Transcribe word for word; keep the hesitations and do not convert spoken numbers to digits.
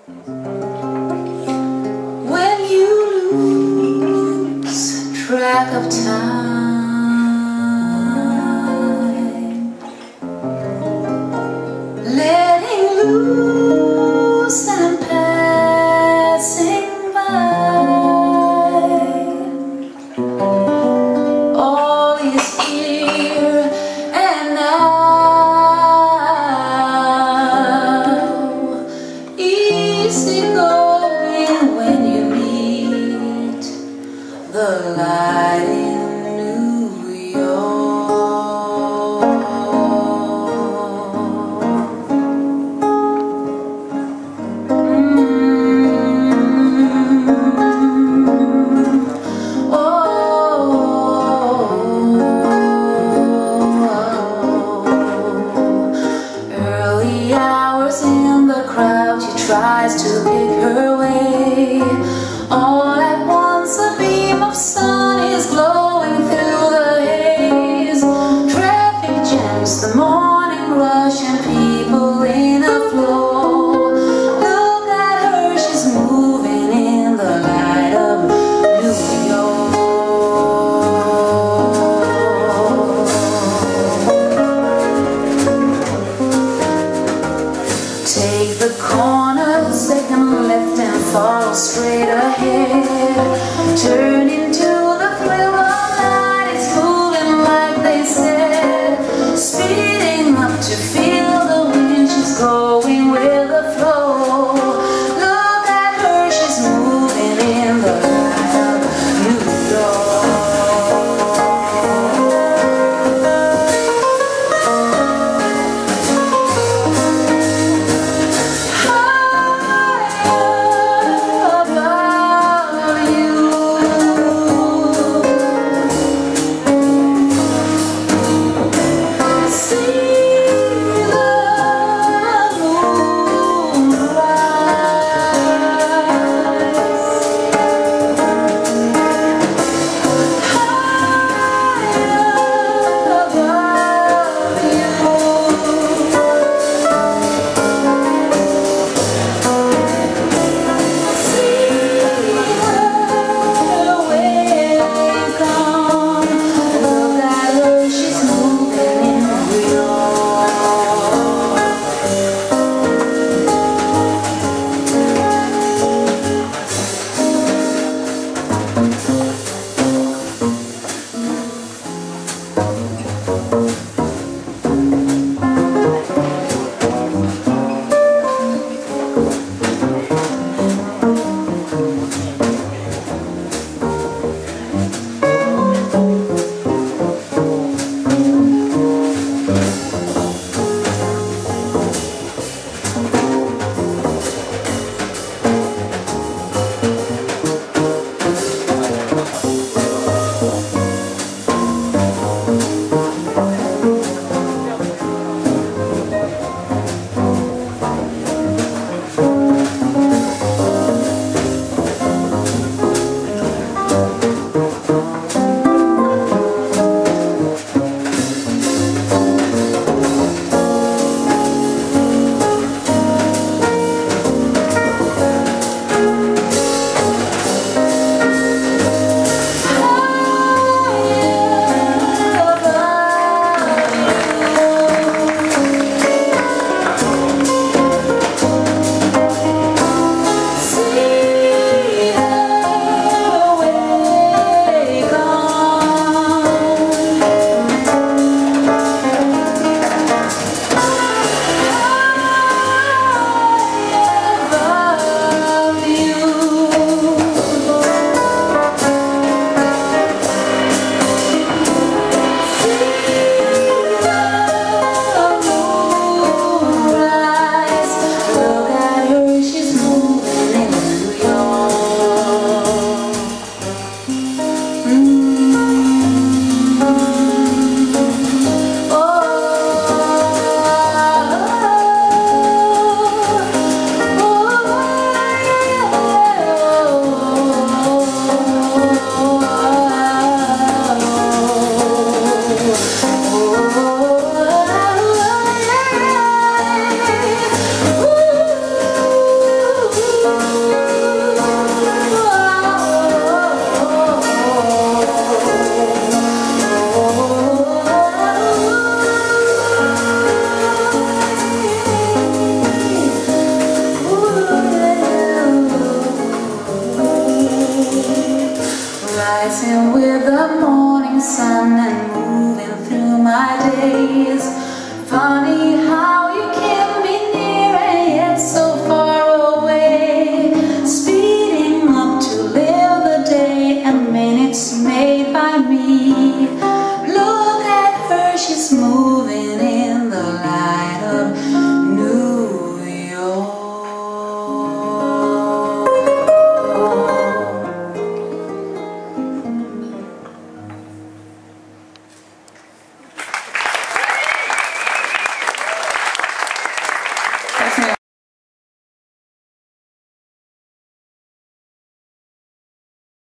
When you lose track of time, letting loose and passing by, all is here and now. Easy going when you meet the light in New York. Mm-hmm. Oh, early hours in the crowd, she tries to pick her way. All at once a beam of sun is glowing through the haze. Traffic jams, the morning rush, and people in a flow. Look at her, she's moving in the light of New York. Take the corner, second left and follow straight ahead. Turn into the thrill of night, it's moving like they said. Speeding up to feel